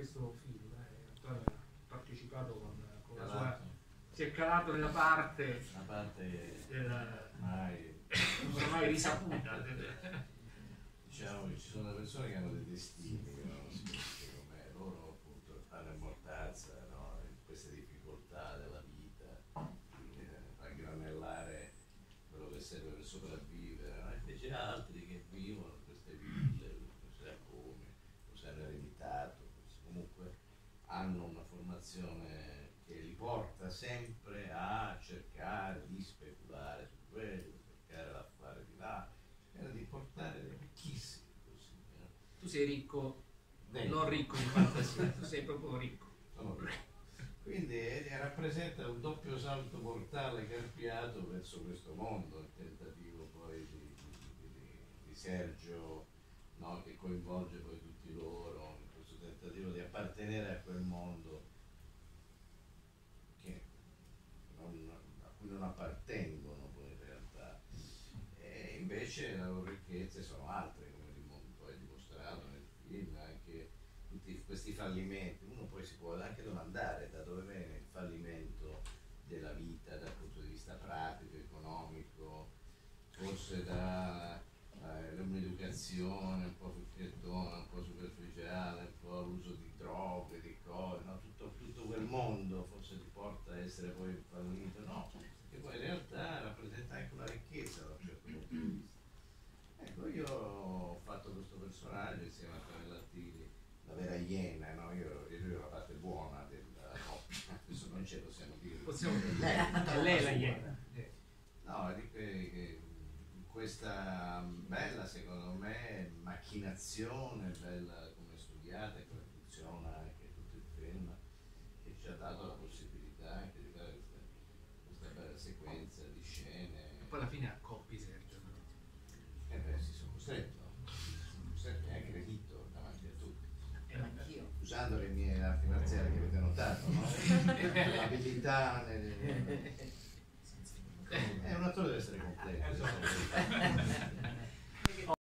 questo film. Antonio ha partecipato con la sua, si è calato nella parte ormai risaputa. Diciamo che ci sono delle persone che hanno dei destini, no? Secondo me, loro appunto fanno immortanza, no? In queste difficoltà della vita, a granellare quello che serve per sopravvivere, no? Invece altri che vivono queste vite, non si sa come, non si hanno ereditato, comunque hanno una formazione che li porta sempre a cercare di speculare su quello, cercare l'affare di là, cercare di portare dei ricchissimi così. No? Tu sei ricco, non ricco in fantasia, tu sei proprio ricco. Sono ricco. Quindi rappresenta un doppio salto mortale carpiato verso questo mondo, il tentativo poi di Sergio, no? Che coinvolge poi tutti loro, in questo tentativo di appartenere a quel mondo a cui non appartengono poi in realtà. E invece le loro ricchezze sono altre, come poi dimostrato nel film, anche tutti questi fallimenti. Uno poi si può anche domandare da dove viene il fallimento della vita dal punto di vista pratico, economico, forse da un'educazione un po' fruttiettona, un po' superficiale, un po' l'uso di droghe, di cose, no? tutto quel mondo forse ti porta a essere poi fallito, no, che poi in realtà rappresenta anche una ricchezza da un certo punto di vista. Ecco, io ho fatto questo personaggio insieme a Antonella Attili, la vera iena, no? Io ero la parte buona della coppia, adesso non ce lo possiamo dire. Possiamo dire, lei è la iena. No, questa bella, secondo me, macchinazione, bella come studiata e come funziona anche tutto il film, che ci ha dato la possibilità anche di fare questa bella sequenza di scene. E poi alla fine accoppi Sergio. E beh, si sono costretto, anche Rechito davanti a tutti. Anch'io. Usando le mie arti marziali che avete notato, no? L'abilità un attore deve essere completo.